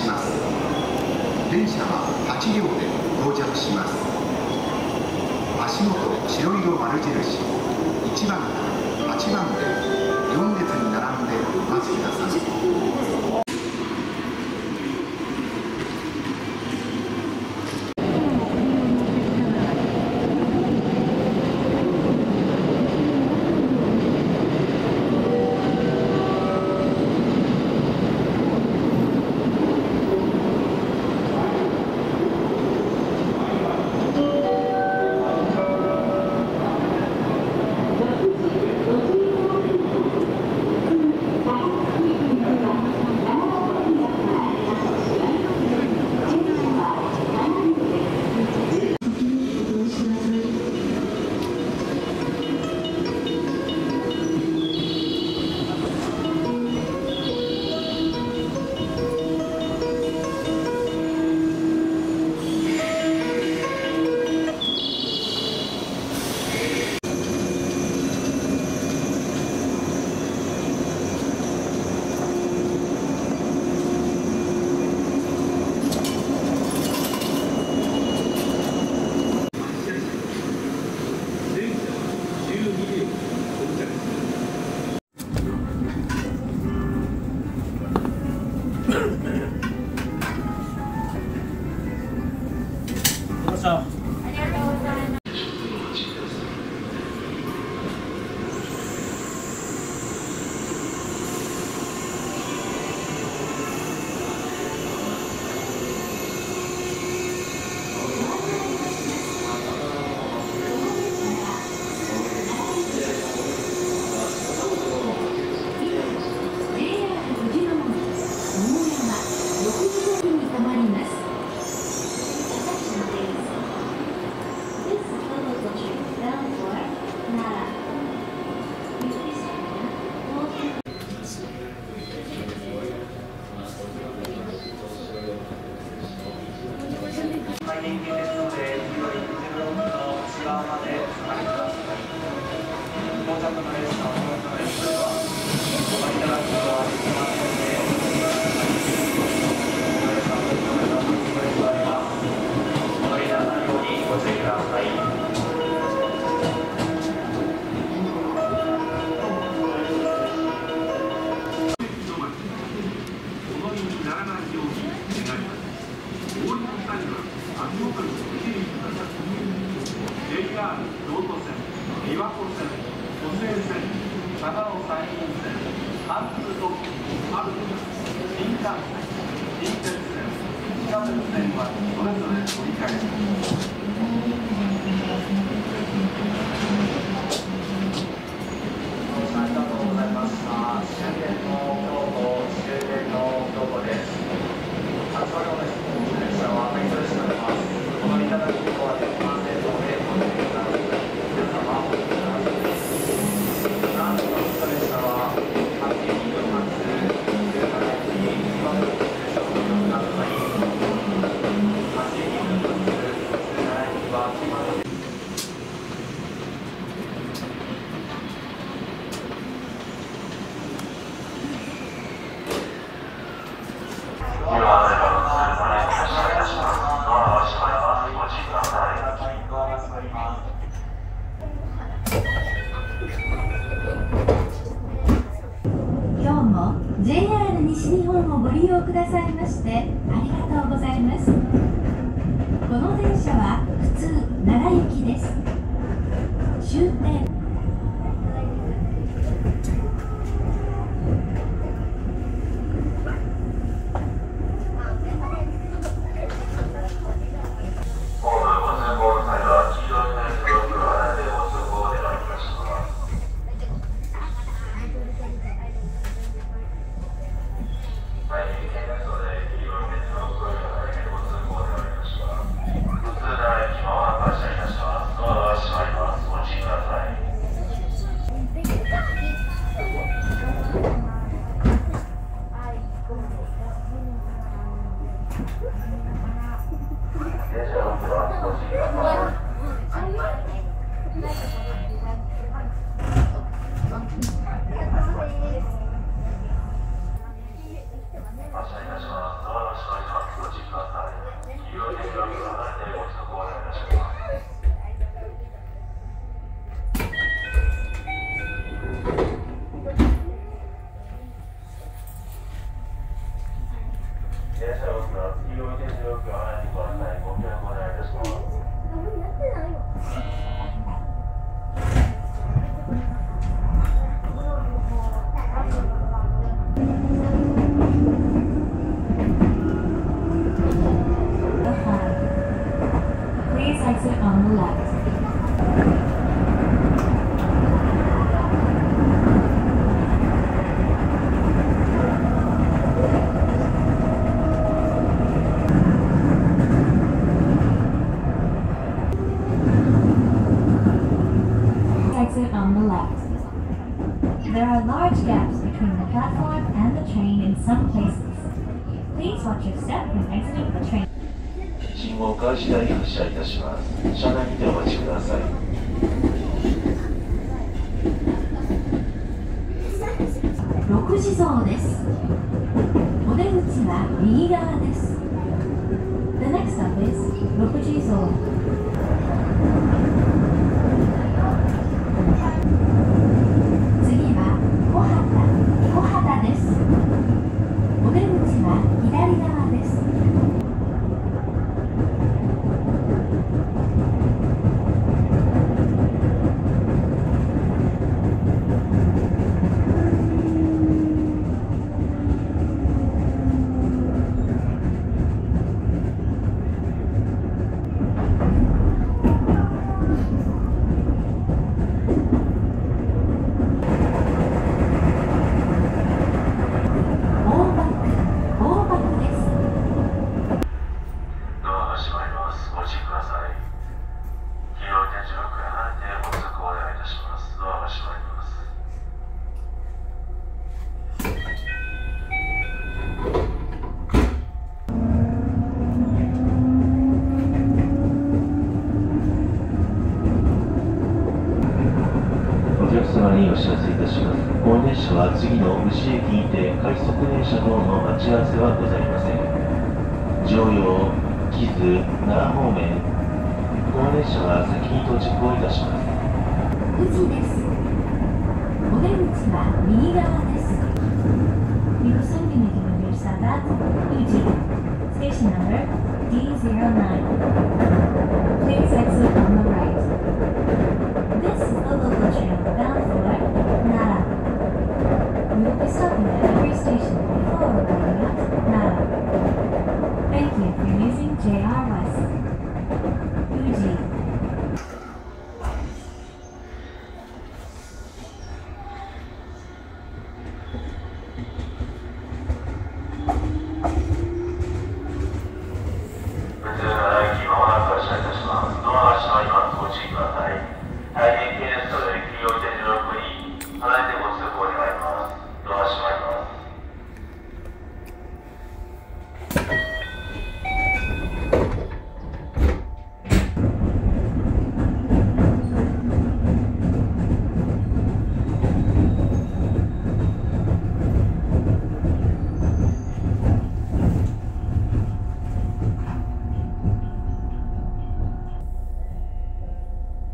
します。電車は8両で到着します。足元白色丸印1番から8番で4列に並んでお待ちください。 JR 西日本をご利用くださいましてありがとうございます。この電車は普通奈良行きです。終点発車いたします。 電車の奥は黄色い点字の奥を離れてください。ご協力お願いいたします。 やってないよ。 Please exit on the left. Exit on the left. There are large gaps between the platform and the train in some places. Please watch your step when exiting the train. 信号開始台発車いたします。車内にてお待ちください。 6時層です。お出口は右側です。The next stop is 6時層。次は小畑です。お出口は左側です。 お客様にお知らせいたします。この電車は次の牛駅にて快速電車等の待ち合わせはございません。常陽、木津、奈良方面、この電車は先に到着をいたします。 宇治です。お出口は右側です。We will soon be making a new stop at Uji. Station number D09. Please exit on the right. This is the local train bound for Nara. We will be stopping at every station before arriving at Nara. Thank you for using JR West. Uji. お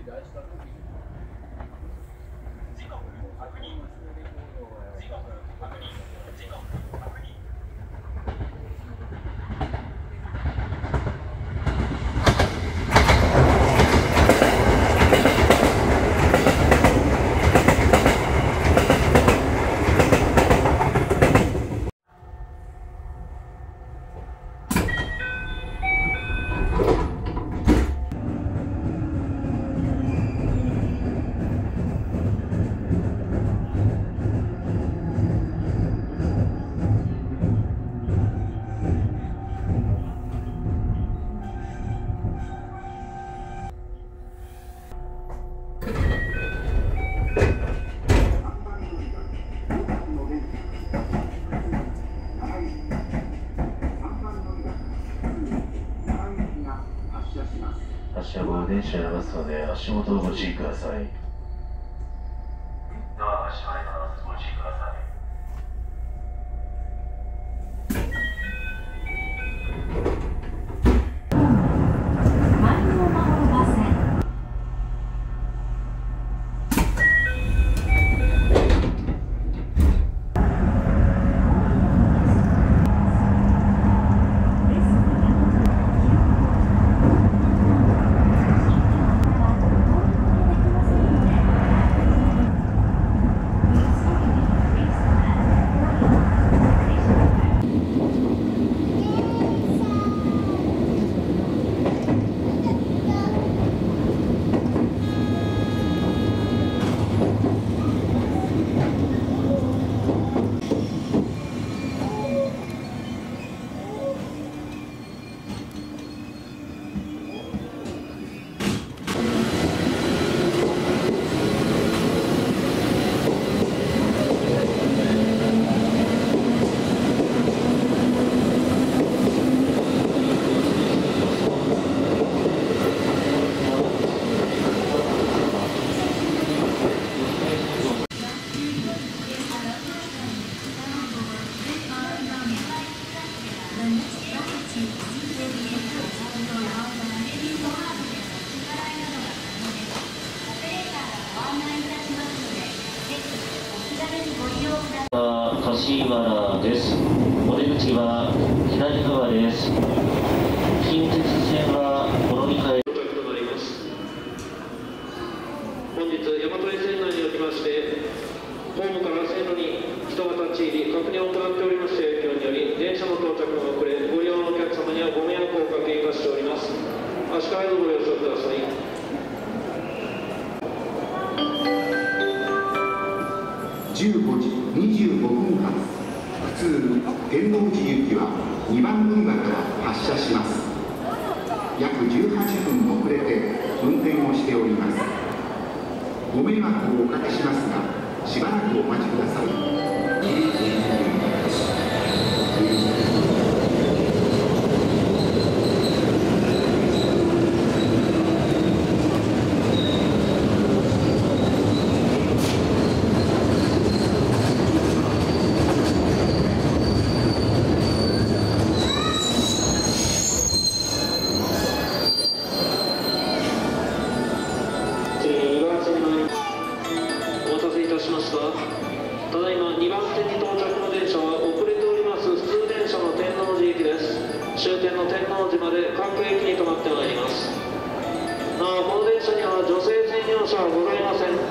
発車後、電車やバスので足元をご注意ください。ドアが閉まります。ご注意ください。 柏原です。お出口は左側です。近鉄線はこの2階到着となります。本日大和沿線内におきましてホームから線路に人が立ち入り確認を行っておりました影響により電車の到着が遅れご利用のお客様にはご迷惑をおかけいたしております。足換えのご了承ください。 15時25分発普通天王寺行きは2番乗り場から発車します。約18分遅れて運転をしております。ご迷惑をおかけしますがしばらくお待ちください。 ただいま2番線に到着の電車は遅れております普通電車の天王寺行きです。終点の天王寺まで各駅に停まってまいります。なおこの電車には女性専用車はございません。